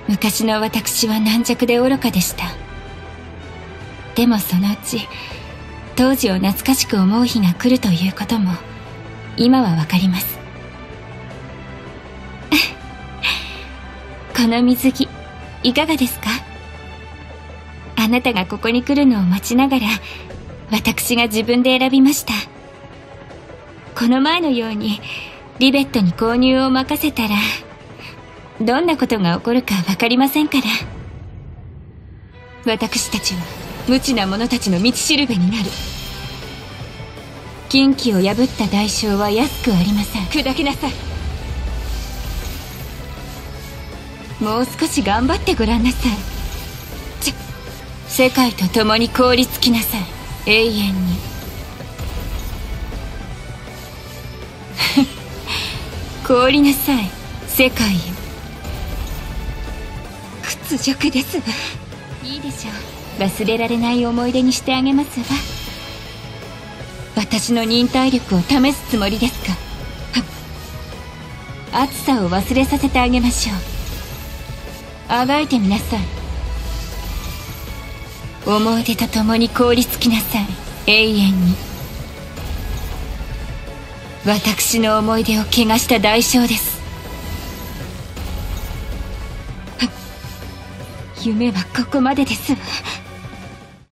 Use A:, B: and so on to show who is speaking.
A: 昔の私は軟弱で愚かでした。でもそのうち当時を懐かしく思う日が来るということも今はわかります。この水着いかがですか？あなたがここに来るのを待ちながら私が自分で選びました。この前のようにリベットに購入を任せたらどんなことが起こるか分かりませんから。私たちは無知な者たちの道しるべになる。禁忌を破った代償は安くありません。砕けなさい。もう少し頑張ってごらんなさい。世界と共に凍りつきなさい。永遠に。凍りなさい世界よ。屈辱ですわ。いいでしょう。忘れられない思い出にしてあげますわ。私の忍耐力を試すつもりですか？暑さを忘れさせてあげましょう。あがいてみなさい。思い出と共に凍りつきなさい。永遠に。私の思い出を汚した代償です。夢はここまでですわ。